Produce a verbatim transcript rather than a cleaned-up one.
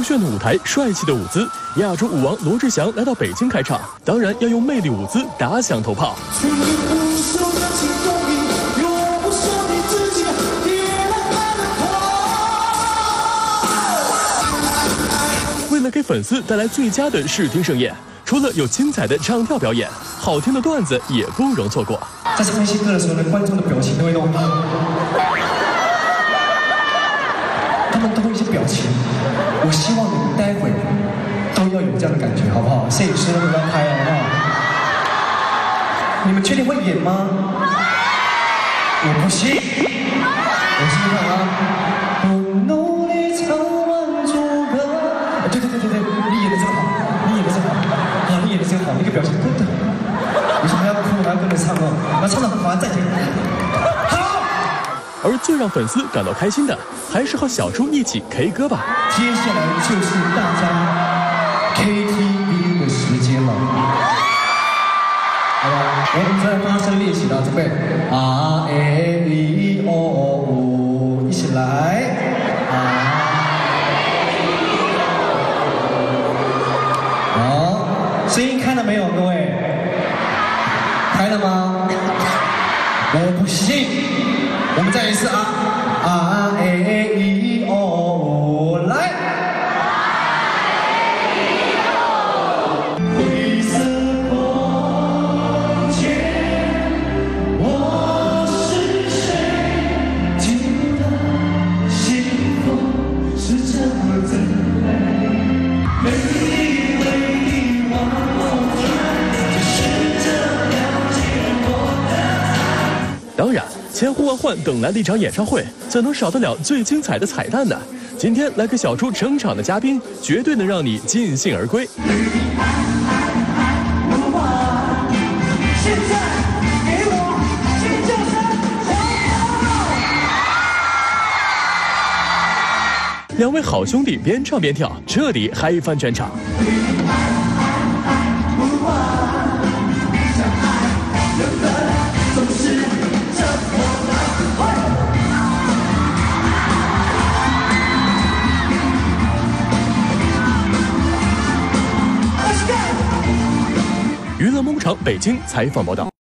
炫的舞台、帅气的舞姿，亚洲舞王罗志祥来到北京开唱，当然要用魅力舞姿打响头炮。为了给粉丝带来最佳的视听盛宴，除了有精彩的唱跳表演，好听的段子也不容错过。 在唱一些歌的时候呢，观众的表情都会动，他们都会有一些表情。我希望你们待会都要有这样的感觉，好不好？摄影师都不要拍了，好不好？你们确定会演吗？我不信，我试试看啊。我努力唱完主歌，对对对对对，你演的真好，你演的真好，啊，你演的真好，那个表情真的。为什么要哭？还要跟着唱哦？要唱得很好，再听。好。 而最让粉丝感到开心的，还是和小猪一起 K 歌吧。 接下来就是大家 K T V 的时间了。好吧，我们再发声练习了，准备 R A E O O， 一起来。好，声音开了没有，各位？开了吗？我不信，我们再一次啊 R A E O O， 来。灰色空间，我是谁？记不得幸福是这么的美，美丽为你往后转，就是这了解我的爱。 当然，千呼万唤等来的一场演唱会，怎能少得了最精彩的彩蛋呢？今天来个小猪整场的嘉宾，绝对能让你尽兴而归。两位好兄弟边唱边跳，彻底嗨翻全场。娱乐梦工厂北京采访报道。